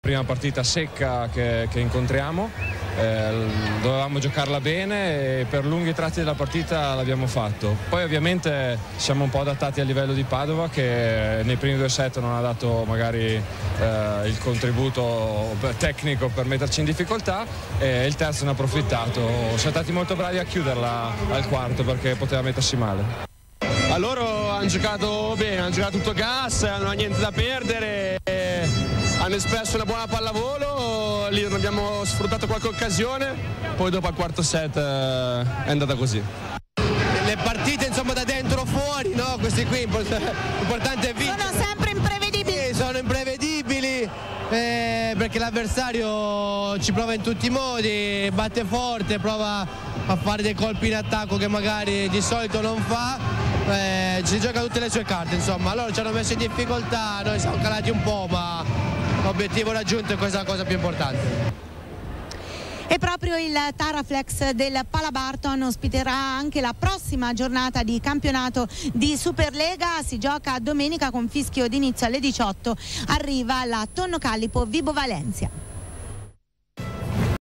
prima partita secca che incontriamo, dovevamo giocarla bene e per lunghi tratti della partita l'abbiamo fatto. Poi ovviamente siamo un po' adattati al livello di Padova, che nei primi 2 set non ha dato magari il contributo tecnico per metterci in difficoltà, e il terzo ne ha approfittato. Siamo stati molto bravi a chiuderla al quarto perché poteva mettersi male. A loro hanno giocato bene, hanno giocato tutto gas, non hanno niente da perdere, hanno espresso una buona pallavolo, lì non abbiamo sfruttato qualche occasione, poi dopo al quarto set è andata così. Le partite insomma da dentro o fuori, no? Questi qui l'importante è vincere. Sono sempre imprevedibili. Sono imprevedibili perché l'avversario ci prova in tutti i modi, batte forte, prova a fare dei colpi in attacco che magari di solito non fa. Ci gioca tutte le sue carte, insomma. Loro ci hanno messo in difficoltà, noi siamo calati un po', ma l'obiettivo raggiunto è questa la cosa più importante. E proprio il Taraflex del Palabarton ospiterà anche la prossima giornata di campionato di Superlega. Si gioca domenica con fischio d'inizio alle 18. Arriva la Tonno Callipo Vibo Valencia.